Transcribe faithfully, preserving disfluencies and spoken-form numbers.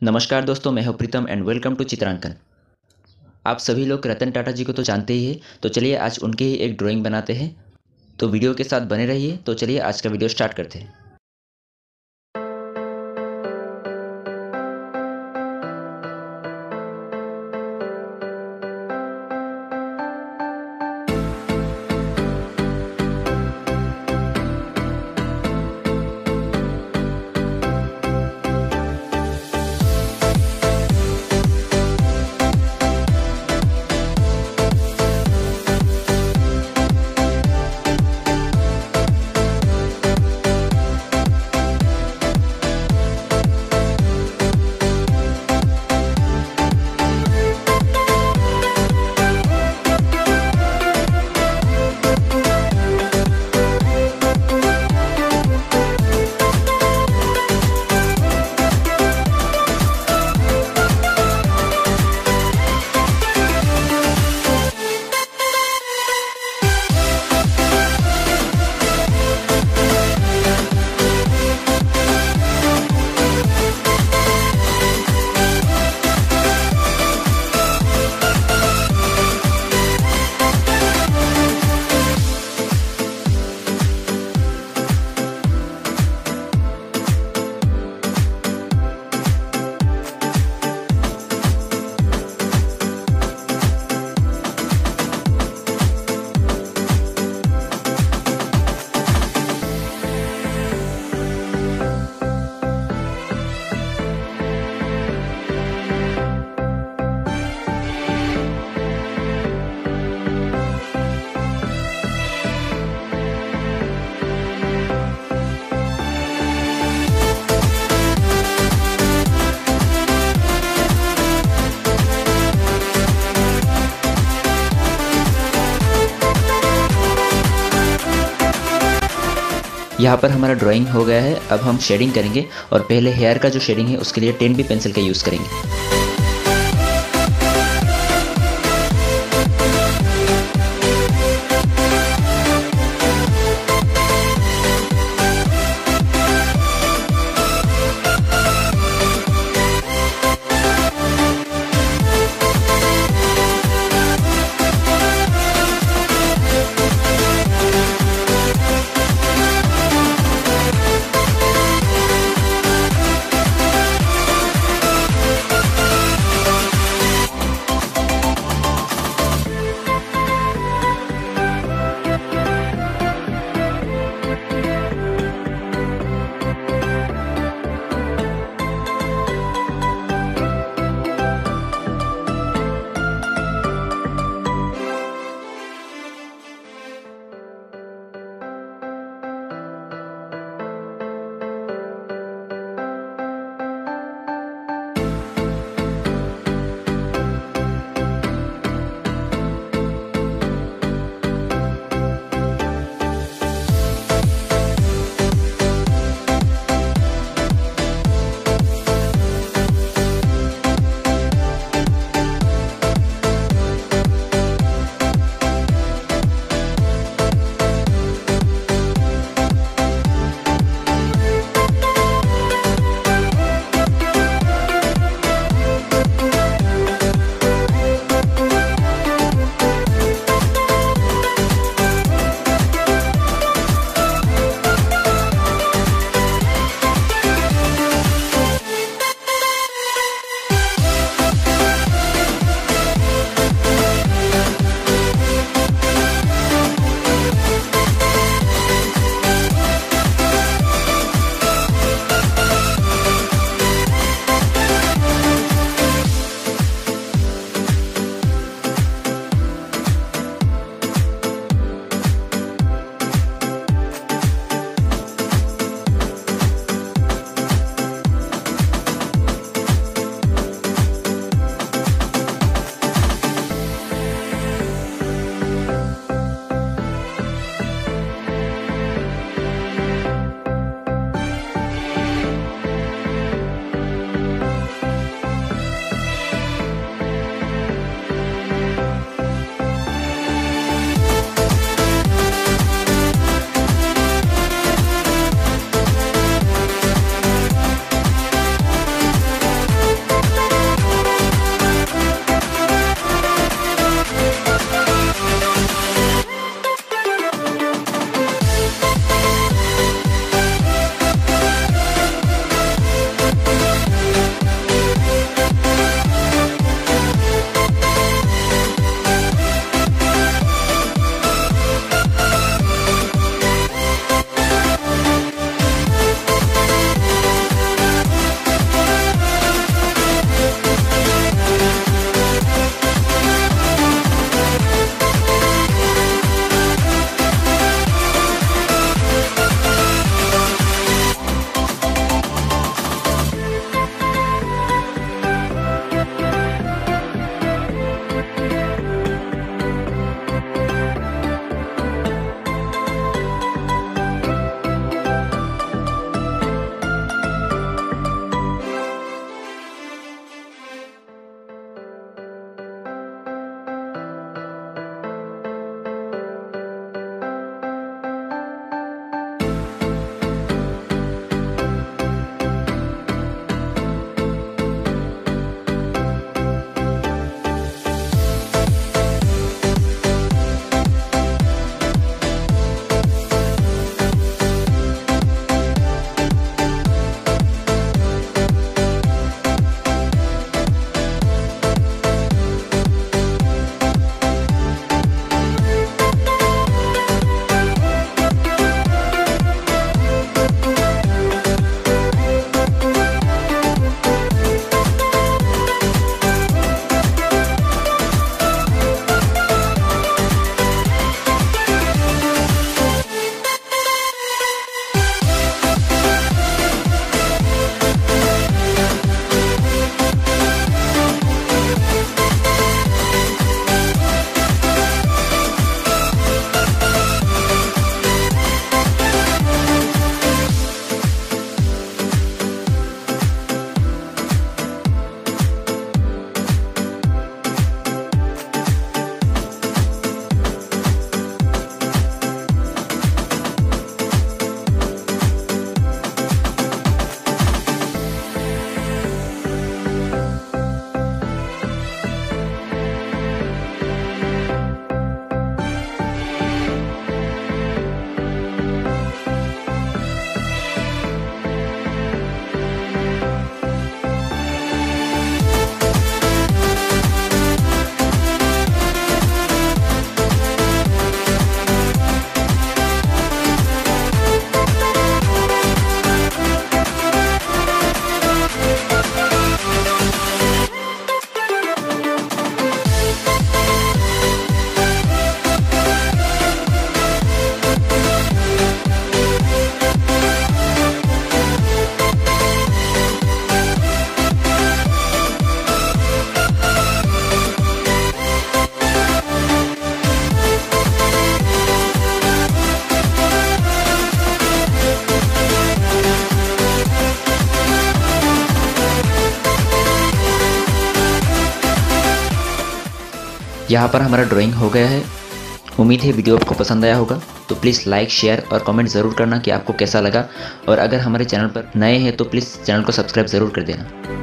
नमस्कार दोस्तों, मैं हूं प्रीतम एंड वेलकम टू चित्रांकन। आप सभी लोग रतन टाटा जी को तो जानते ही हैं, तो चलिए आज उनकी ही एक ड्राइंग बनाते हैं। तो वीडियो के साथ बने रहिए। तो चलिए आज का वीडियो स्टार्ट करते हैं। यहाँ पर हमारा ड्राइंग हो गया है। अब हम शेडिंग करेंगे और पहले हेयर का जो शेडिंग है उसके लिए टेन बी पेंसिल का यूज़ करेंगे। यहाँ पर हमारा ड्राइंग हो गया है। उम्मीद है वीडियो आपको पसंद आया होगा। तो प्लीज़ लाइक, शेयर और कमेंट ज़रूर करना कि आपको कैसा लगा, और अगर हमारे चैनल पर नए हैं तो प्लीज़ चैनल को सब्सक्राइब ज़रूर कर देना।